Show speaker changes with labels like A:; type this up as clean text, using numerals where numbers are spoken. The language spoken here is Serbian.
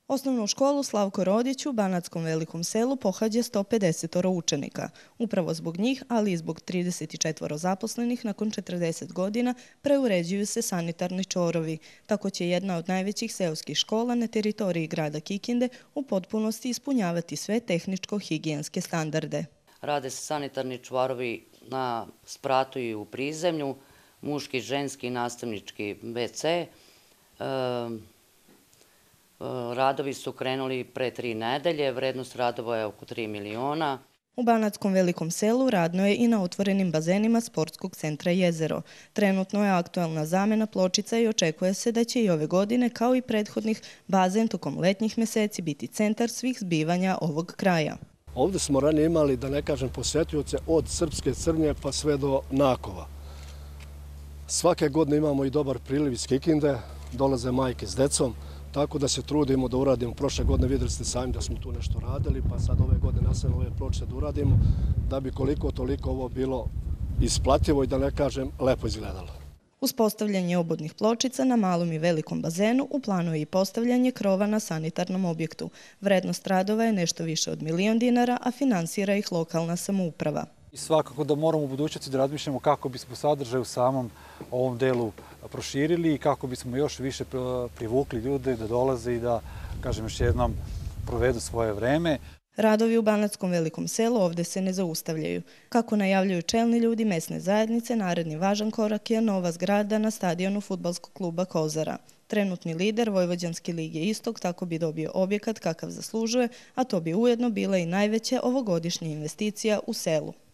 A: Osnovnu školu Slavko Rodić u Banatskom Velikom Selu pohađa 150 učenika. Upravo zbog njih, ali i zbog 34 zaposlenih nakon 40 godina, preuređuju se sanitarni čvorovi. Tako će jedna od najvećih seoskih škola na teritoriji grada Kikinde u potpunosti ispunjavati sve tehničko-higijenske standarde.
B: Rade se sanitarni čvorovi na spratu i u prizemlju, muški, ženski, nastavnički WC. Radovi su krenuli pre 3 nedelje, vrednost radova je oko 3 miliona.
A: U Banatskom Velikom Selu radno je i na otvorenim bazenima Sportskog centra Jezero. Trenutno je aktualna zamena pločica i očekuje se da će i ove godine, kao i prethodnih, bazen tokom letnjih meseci biti centar svih zbivanja ovog kraja.
C: Ovdje smo ranije imali, da ne kažem, posetioce od Srpske Crnje pa sve do Nakova. Svake godine imamo i dobar priliv iz Kikinde, dolaze majke s decom, tako da se trudimo da uradimo. Prošle godine vidjeli ste sami da smo tu nešto radili, pa sad ove godine nastavimo ove pločice da uradimo, da bi koliko toliko ovo bilo isplativo i da ne kažem lepo izgledalo.
A: Uz postavljanje obodnih pločica na malom i velikom bazenu u planu je i postavljanje krova na sanitarnom objektu. Vrednost radova je nešto više od $1.000.000, a finansira ih lokalna samouprava.
D: I svakako da moramo u budućnosti da razmišljamo kako bismo sadržaj u samom ovom delu proširili i kako bismo još više privukli ljude da dolaze i da, kažem još jednom, provedu svoje vreme.
A: Radovi u Banatskom Velikom Selu ovdje se ne zaustavljaju. Kako najavljuju čelni ljudi mesne zajednice, naredni važan korak je nova zgrada na stadionu fudbalskog kluba Kozara. Trenutni lider Vojvođanske lige Istok tako bi dobio objekat kakav zaslužuje, a to bi ujedno bila i najveća ovogodišnja investicija u selu.